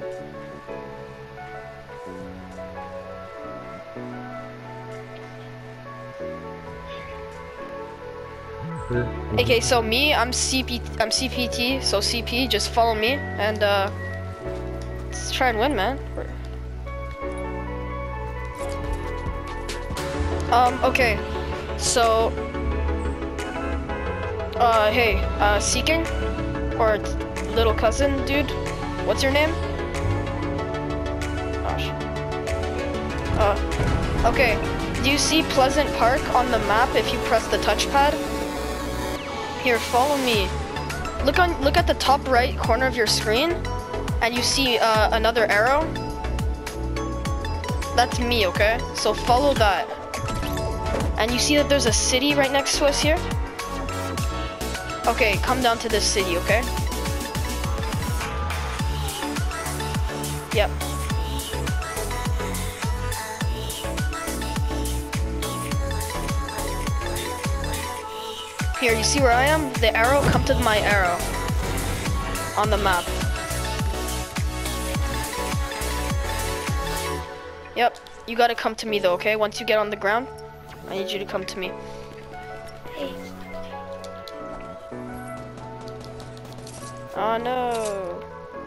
Okay, so me, I'm CPT, so CP, just follow me, and let's try and win, man. Okay, so, hey, Seeking, or little cousin, dude, what's your name? Gosh. Okay, do you see Pleasant Park on the map if you press the touchpad? Here, follow me. Look at the top right corner of your screen, and you see another arrow. That's me, okay? So follow that. And you see that there's a city right next to us here? Okay, come down to this city, okay? Yep. Here, you see where I am? The arrow, come to my arrow on the map. Yep, you gotta come to me though, okay? Once you get on the ground, I need you to come to me. Hey. Oh no.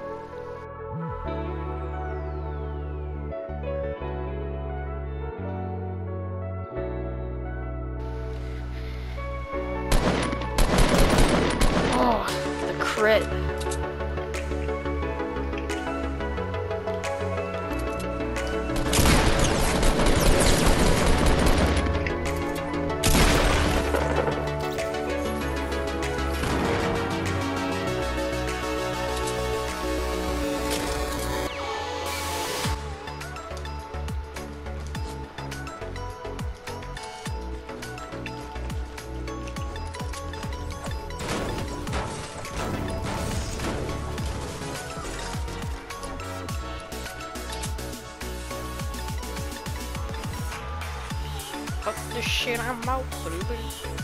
Oh, the crit. Fuck this shit, I'm out, baby.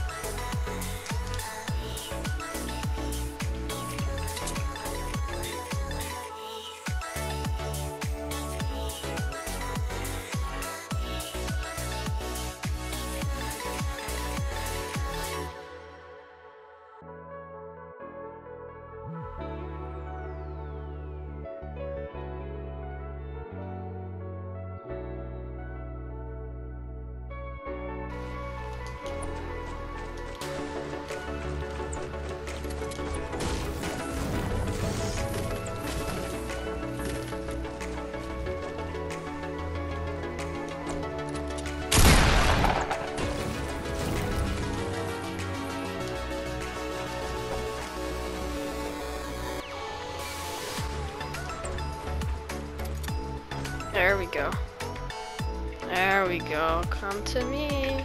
There we go. There we go. Come to me.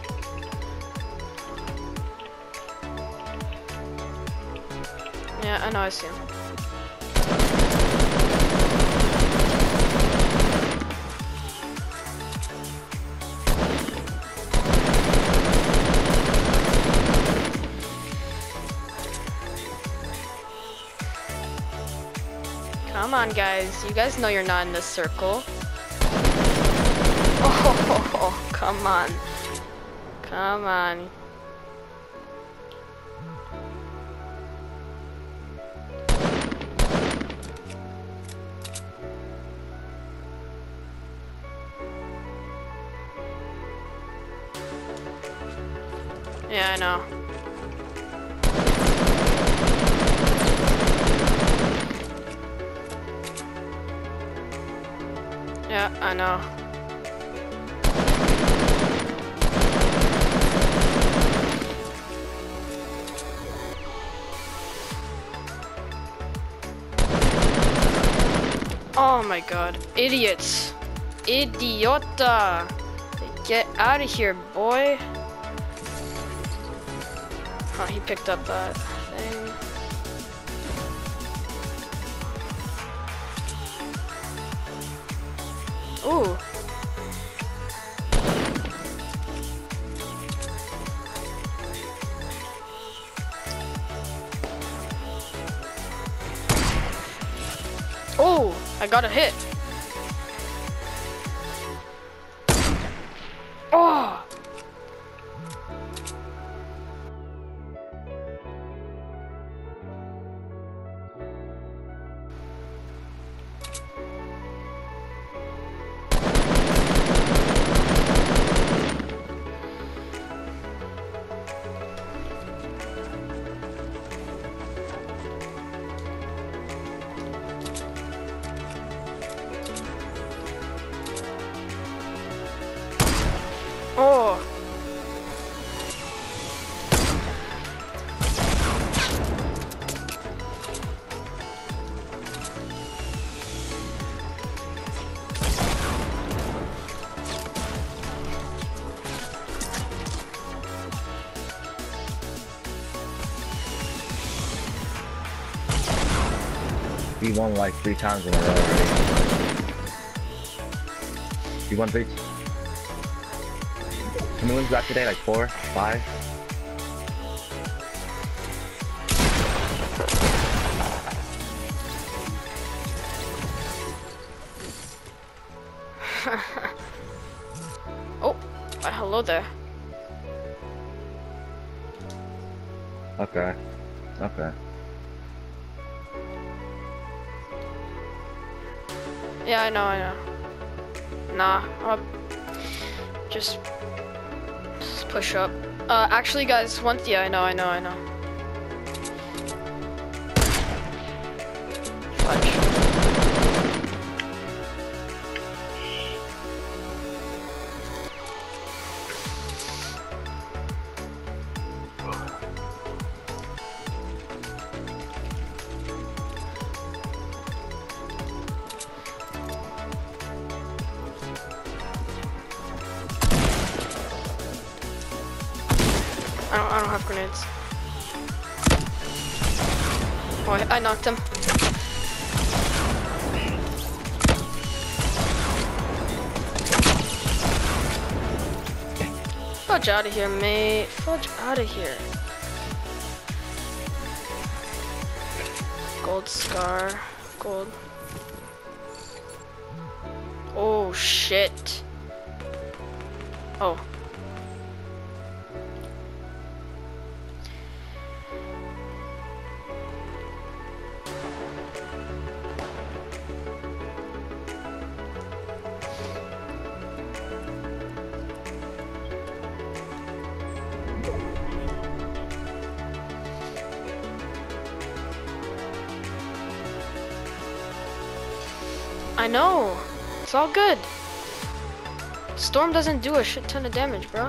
Yeah, I know, I see him. Come on, guys. You guys know you're not in this circle. Oh, come on. Come on. Yeah, I know. Yeah, I know. Oh my god. Idiots. Idiota. Get out of here, boy. Oh, he picked up that thing. Ooh. Oh, I got a hit. Oh! Oh. He won like 3 times in a row already. He won 3. How many wins got today? Like 4? 5? Oh, hello there. Okay. Okay. Yeah, I know. Nah, I'll just push up. Actually, guys, yeah, I know. Fudge. I don't have grenades. Oh, I knocked him. Fudge out of here, mate. Fudge out of here. Gold scar. Gold. Oh, shit. Oh. I know. It's all good. Storm doesn't do a shit ton of damage, bro.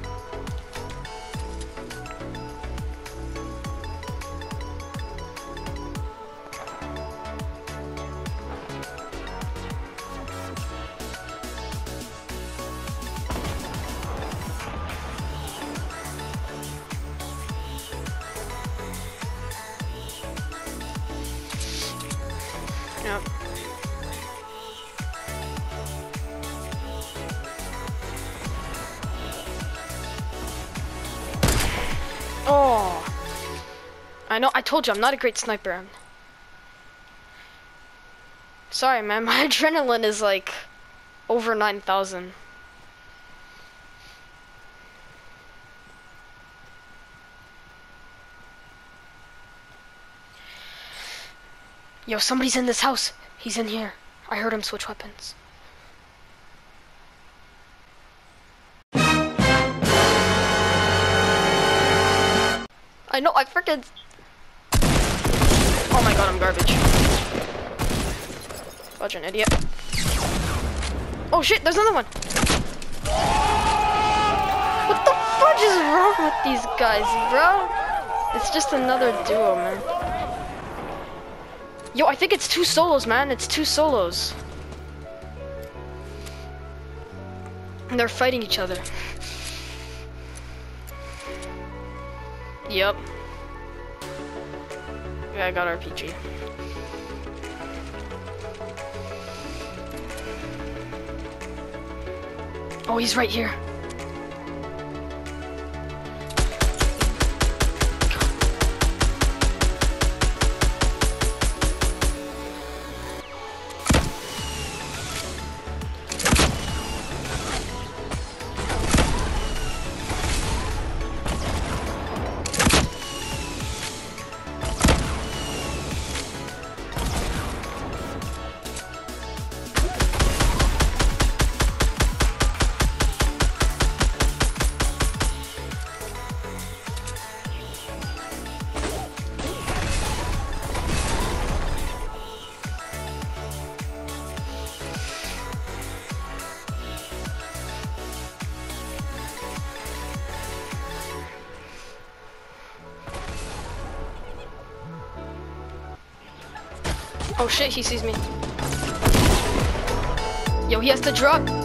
Yep. Oh, I know. I told you I'm not a great sniper. Sorry, man. My adrenaline is like over 9,000. Yo, somebody's in this house. He's in here. I heard him switch weapons. I know, I freaking... Oh my god, I'm garbage. Fudge, an idiot. Oh shit, there's another one! What the fudge is wrong with these guys, bro? It's just another duo, man. Yo, I think it's 2 solos, man. It's 2 solos. And they're fighting each other. Yep. Yeah, I got RPG. Oh, he's right here. Oh shit, he sees me. Yo, he has to drop.